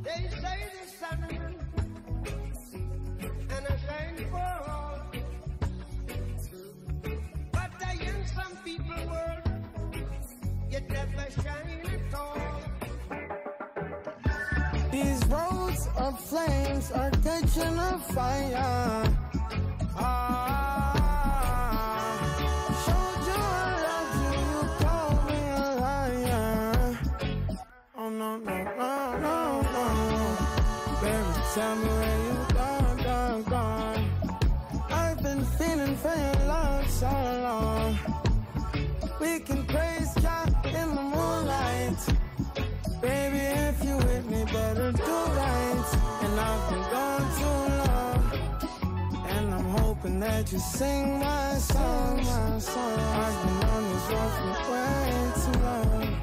They say the sun and I shine for all, but the young some people world yet never shine at all. These roads of flames are catching a fire. Showed you I love you, you called me a liar. Oh no, no, no, no, no. Baby, tell me where you gone. I've been feeling for your love so long. We can praise God in the moonlight. Baby, if you with me, better do right. And I've been gone too long, and I'm hoping that you sing my song. I've been on this road for way too long.